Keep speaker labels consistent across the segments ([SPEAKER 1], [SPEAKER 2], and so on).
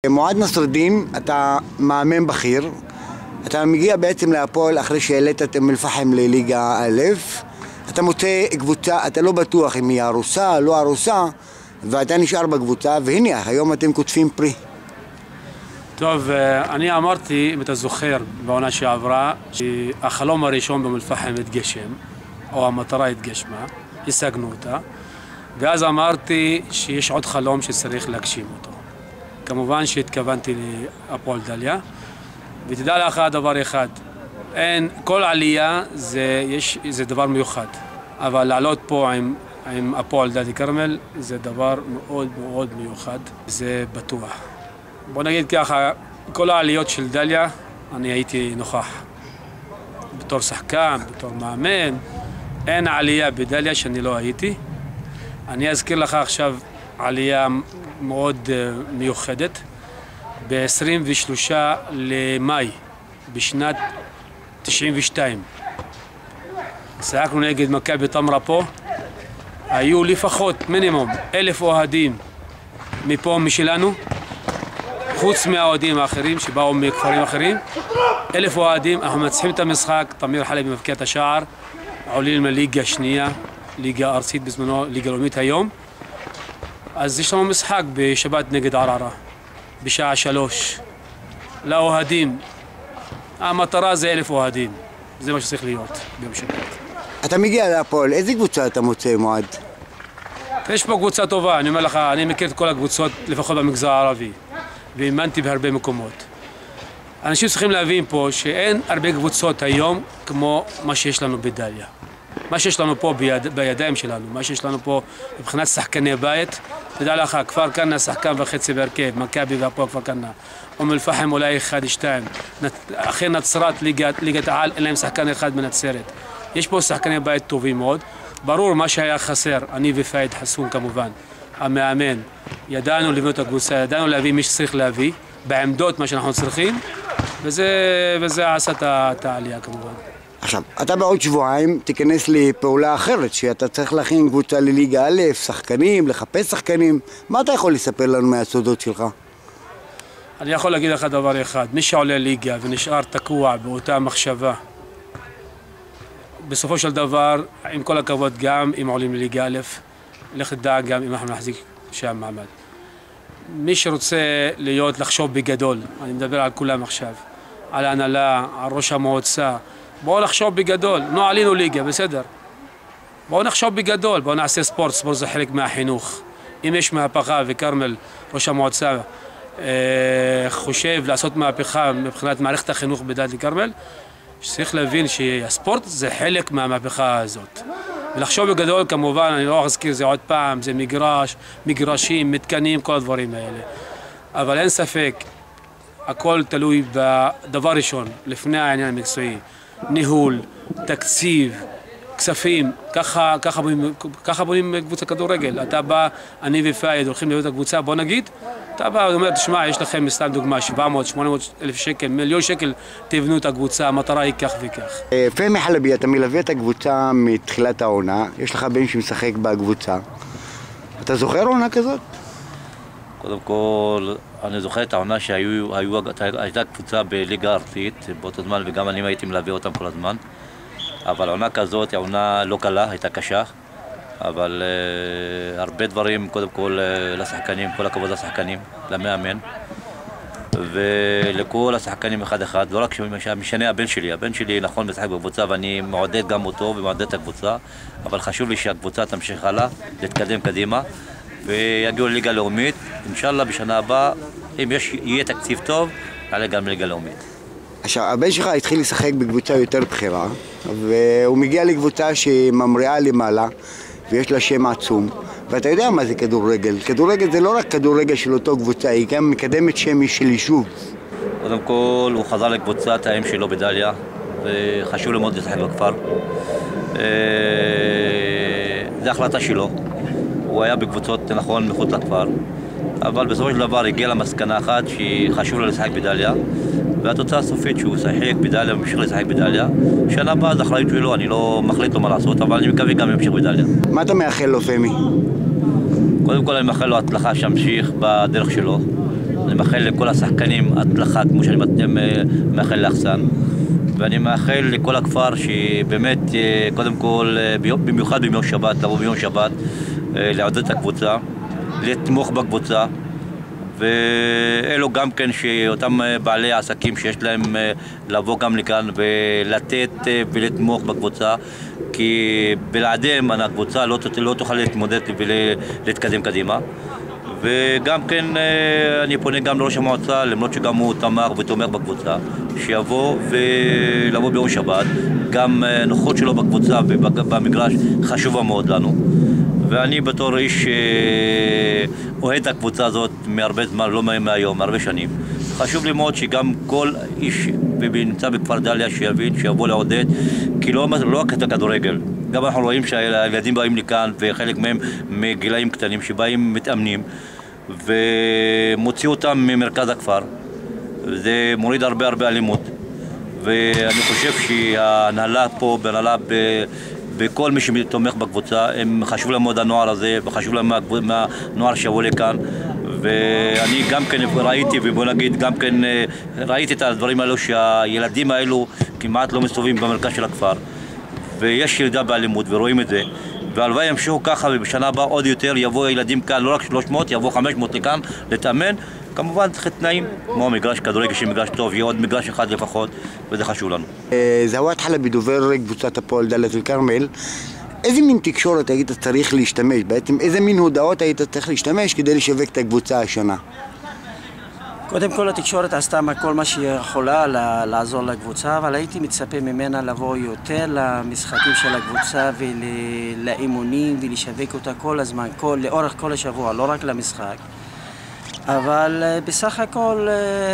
[SPEAKER 1] מועד נסרדין, אתה מאמן בכיר, אתה מגיע בעצם להפועל אחרי שהעלית את אום אל-פחם לליגה א', אתה מוצא קבוצה, אתה לא בטוח אם היא ארוסה, לא ארוסה, ואתה נשאר בקבוצה, והנה, היום אתם קוטפים פרי.
[SPEAKER 2] טוב, אני אמרתי, אם אתה זוכר, בעונה שעברה, שהחלום הראשון באום אל-פחם התגשם, או המטרה התגשמה, השגנו אותה, ואז אמרתי שיש עוד חלום שצריך להגשים אותו. כמובן שהתכוונתי להפועל דליה, ותדע לך דבר אחד, כל עלייה זה דבר מיוחד, אבל לעלות פה עם הפועל דלית כרמל זה דבר מאוד מאוד מיוחד, זה בטוח. בוא נגיד ככה, כל העליות של דליה אני הייתי נוכח. בתור שחקן, בתור מאמן, אין עלייה בדליה שאני לא הייתי. אני אזכיר לך עכשיו עלייה מאוד מיוחדת. ב-23 למאי בשנת 92 שיחקנו נגד מכבי תמרה פה. היו לפחות מינימום 1,000 אוהדים מפה משלנו, חוץ מהאוהדים האחרים שבאו מכפרים אחרים. 1,000 אוהדים, אנחנו מנצחים את המשחק, תמיר חלבי מבקיע את השער, עולים לליגה שנייה, ליגה ארצית בזמנו, ליגה לאומית היום. אז יש לנו משחק בשבת נגד ערערה בשעה 3 לאוהדים. המטרה זה 1,000 אוהדים, זה מה שצריך להיות ביום שבת.
[SPEAKER 1] אתה מגיע להפועל, איזה קבוצה אתה מוצא מועד?
[SPEAKER 2] יש פה קבוצה טובה, אני אומר לך, אני מכיר את כל הקבוצות לפחות במגזר הערבי, ואימנתי בהרבה מקומות. אנשים צריכים להבין פה שאין הרבה קבוצות היום כמו מה שיש לנו בדליה. מה שיש לנו פה בידיים שלנו, מה שיש לנו פה מבחינת שחקני בית, תדע לך, כפר כנא שחקן וחצי בהרכב, מכבי והפועל כפר כנא, אום אל-פחם אולי 1-2, אחרי נצרת ליגת העל אין להם שחקן אחד בנצרת. יש פה שחקני בית טובים מאוד. ברור מה שהיה חסר, אני ופאיד חסון כמובן, המאמן, ידענו לבנות את הקבוצה, ידענו להביא מי שצריך להביא, בעמדות מה שאנחנו צריכים, וזה עשה את העלייה כמובן.
[SPEAKER 1] עכשיו, אתה בעוד שבועיים תיכנס לפעולה אחרת, שאתה צריך להכין קבוצה לליגה א', שחקנים, לחפש שחקנים. מה אתה יכול לספר לנו מהסודות שלך?
[SPEAKER 2] אני יכול להגיד לך דבר אחד, מי שעולה ליגה ונשאר תקוע באותה מחשבה, בסופו של דבר, עם כל הכבוד גם אם עולים לליגה א', לך תדע גם אם אנחנו נחזיק שם מעמד. מי שרוצה לחשוב בגדול, אני מדבר על כולם עכשיו, על ההנהלה, על ראש המועצה, בואו נחשוב בגדול, נו עלינו ליגה, בסדר. בואו נחשוב בגדול, בואו נעשה ספורט, ספורט זה חלק מהחינוך. אם יש מהפכה וכרמל, ראש המועצה, חושב לעשות מהפכה מבחינת מערכת החינוך בדלית כרמל, שצריך להבין שהספורט זה חלק מהמהפכה הזאת. ולחשוב בגדול, כמובן, אני לא אזכיר זה עוד פעם, זה מגרשים, מתקנים, כל הדברים האלה. אבל אין ספק, הכל תלוי בדבר ראשון, לפני העניין המקצועי. ניהול, תקציב, כספים, ככה בונים קבוצה כדורגל. אתה בא, אני ופאיד הולכים לבנות את הקבוצה, בוא נגיד, אתה בא ואומר, תשמע, יש לכם סתם דוגמה, 700, 800 אלף שקל, 1,000,000 שקל, תבנו את הקבוצה, המטרה היא כך וכך.
[SPEAKER 1] פהמי חלבי, אתה מלווה את הקבוצה מתחילת העונה, יש לך בן שמשחק בקבוצה. אתה זוכר עונה כזאת?
[SPEAKER 3] קודם כל, אני זוכר את העונה שהייתה קבוצה בליגה ארצית באותו זמן, וגם אני הייתי מלווה אותם כל הזמן. אבל העונה כזאת היא עונה לא קלה, הייתה קשה. אבל הרבה דברים, קודם כל לשחקנים, כל הכבוד לשחקנים, למאמן. ולכל השחקנים אחד, לא רק משנה הבן שלי נכון משחק בקבוצה ואני מעודד גם אותו ומעודד את הקבוצה, אבל חשוב לי שהקבוצה תמשיך הלאה, להתקדם קדימה. ויגיעו לליגה לאומית, אינשאללה בשנה הבאה, אם יהיה תקציב טוב, נעלה גם לליגה לאומית.
[SPEAKER 1] עכשיו, הבן שלך התחיל לשחק בקבוצה יותר בכירה, והוא מגיע לקבוצה שממריאה למעלה, ויש לה שם עצום, ואתה יודע מה זה כדורגל. כדורגל זה לא רק כדורגל של אותו קבוצה, היא גם מקדמת שם של יישוב.
[SPEAKER 3] קודם כל, הוא חזר לקבוצת האם שלו בדליה, וחשוב מאוד לשחק בכפר. זו החלטה שלו. הוא היה בקבוצות נכון מחוץ לכפר, אבל בסופו של דבר הגיע למסקנה אחת שחשוב לו לשחק בדליה, והתוצאה הסופית שהוא שחק בדליה וממשיך לשחק בדליה. שנה הבאה זה אחריות שלו, אני לא מחליט לו מה לעשות, אבל אני מקווה גם ימשיך בדליה.
[SPEAKER 1] מה אתה מאחל לו, פמי?
[SPEAKER 3] קודם כל אני מאחל לו הצלחה שימשיך בדרך שלו, אני מאחל לכל השחקנים הצלחה כמו שאני מאחל לאחסן. ואני מאחל לכל הכפר שבאמת, קודם כל, במיוחד ביום שבת, לבוא ביום שבת, לעודד את הקבוצה, לתמוך בקבוצה, ואלו גם כן שאותם בעלי העסקים שיש להם לבוא גם לכאן ולתת ולתמוך בקבוצה, כי בלעדיהם הקבוצה לא תוכל להתמודד ולהתקדם קדימה. וגם כן אני פונה גם לראש המועצה, למרות שגם הוא תמך ותומך בקבוצה, שיבוא ולבוא ביום שבת. גם נוחות שלו בקבוצה ובמגרש חשובה מאוד לנו, ואני בתור איש אוהד את הקבוצה הזאת מהרבה זמן, לא מהיום, מהרבה שנים. חשוב לי מאוד שגם כל איש נמצא בכפר דליה שיבין, שיבוא לעודד, כי לא רק את הכדורגל. גם אנחנו רואים שהילדים באים לכאן, וחלק מהם מגילאים קטנים שבאים מתאמנים, ומוציאו אותם ממרכז הכפר. זה מוריד הרבה אלימות. ואני חושב שההנהלה פה, בכל מי שתומך בקבוצה, חשוב להם מאוד הנוער הזה, וחשוב להם מהנוער שיבוא לכאן. ואני גם כן ראיתי, ובוא נגיד, גם כן ראיתי את הדברים האלו, שהילדים האלו כמעט לא מסתובבים במרכז של הכפר. ויש ירידה באלימות, ורואים את זה. והלוואי ימשיכו ככה, ובשנה הבאה עוד יותר יבואו ילדים כאן, לא רק 300, יבואו 500 לכאן, לתאמן. כמובן צריך תנאים, כמו מגרש כדורגל שמגרש טוב, יהיה עוד מגרש אחד לפחות, וזה חשוב לנו.
[SPEAKER 1] זהואת חלבי, דובר קבוצת הפועל דאלית אל-כרמל, איזה מין תקשורת היית צריך להשתמש? בעצם איזה מין הודעות היית צריך להשתמש כדי לשווק את הקבוצה השנה?
[SPEAKER 4] קודם כל התקשורת עשתה כל מה שהיא יכולה לעזור לקבוצה, אבל הייתי מצפה ממנה לבוא יותר למשחקים של הקבוצה ולאימונים ולשווק אותה כל הזמן, לאורך כל השבוע, לא רק למשחק. אבל בסך הכל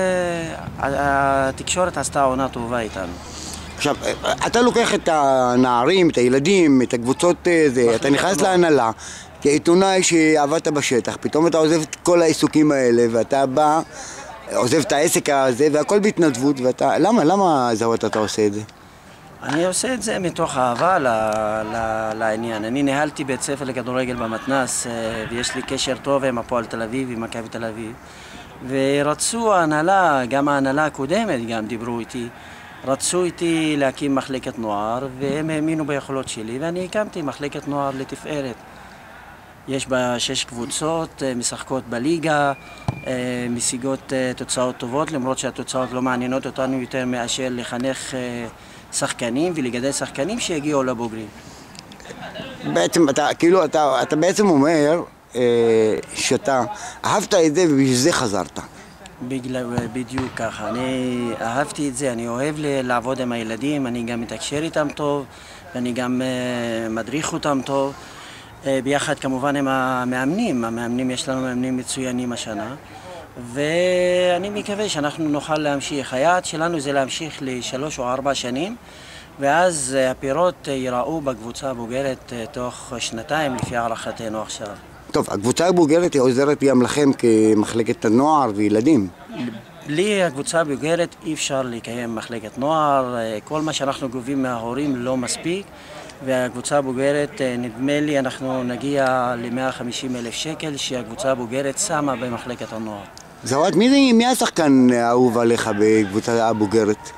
[SPEAKER 4] התקשורת עשתה עונה טובה איתנו.
[SPEAKER 1] עכשיו, אתה לוקח את הנערים, את הילדים, את הקבוצות, אתה נכנס להנהלה כעיתונאי שעבדת בשטח, פתאום אתה עוזב את כל העיסוקים האלה ואתה בא, עוזב את העסק הזה והכל בהתנדבות, ואתה, למה זהות אתה עושה את זה?
[SPEAKER 4] אני עושה את זה מתוך אהבה לעניין. אני ניהלתי בית ספר לכדורגל במתנ"ס, ויש לי קשר טוב עם הפועל תל אביב, עם מכבי תל אביב. ורצו ההנהלה, גם ההנהלה הקודמת גם דיברו איתי, רצו איתי להקים מחלקת נוער, והם האמינו ביכולות שלי, ואני הקמתי מחלקת נוער לתפארת. יש בה 6 קבוצות, משחקות בליגה, משיגות תוצאות טובות, למרות שהתוצאות לא מעניינות אותנו יותר מאשר לחנך שחקנים ולגדל שחקנים שיגיעו לבוגרים.
[SPEAKER 1] בעצם אתה בעצם אומר שאתה אהבת את זה ובשביל זה חזרת.
[SPEAKER 4] בדיוק ככה, אני אהבתי את זה, אני אוהב לעבוד עם הילדים, אני גם מתקשר איתם טוב ואני גם מדריך אותם טוב, ביחד כמובן עם המאמנים, יש לנו מאמנים מצוינים השנה, ואני מקווה שאנחנו נוכל להמשיך. היעד שלנו זה להמשיך ל3 או 4 שנים, ואז הפירות ייראו בקבוצה הבוגרת תוך 2 לפי הערכתנו עכשיו.
[SPEAKER 1] טוב, הקבוצה הבוגרת היא עוזרת גם לכם כמחלקת הנוער וילדים.
[SPEAKER 4] בלי הקבוצה הבוגרת אי אפשר לקיים מחלקת נוער, כל מה שאנחנו גובים מההורים לא מספיק, והקבוצה הבוגרת, נדמה לי, אנחנו נגיע ל150,000 שקל שהקבוצה הבוגרת שמה במחלקת הנוער.
[SPEAKER 1] זהות, מי השחקן האהוב עליך בקבוצה הבוגרת?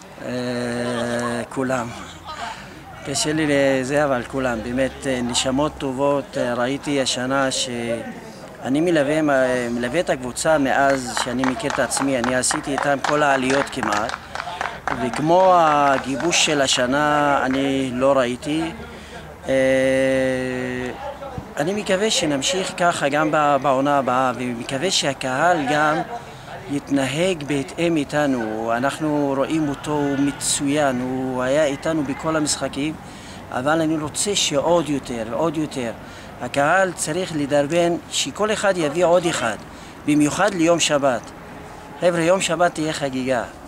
[SPEAKER 4] כולם. קשה לי לזה, אבל כולם. באמת נשמות טובות. ראיתי השנה שאני מלווה את הקבוצה מאז שאני מכיר את עצמי. אני עשיתי איתם כל העליות כמעט. וכמו הגיבוש של השנה אני לא ראיתי. אני מקווה שנמשיך ככה גם בעונה הבאה, ומקווה שהקהל גם יתנהג בהתאם איתנו. אנחנו רואים אותו מצוין, הוא היה איתנו בכל המשחקים, אבל אני רוצה שעוד יותר ועוד יותר. הקהל צריך לדרבן שכל אחד יביא עוד אחד, במיוחד ליום שבת. חבר'ה, יום שבת תהיה חגיגה.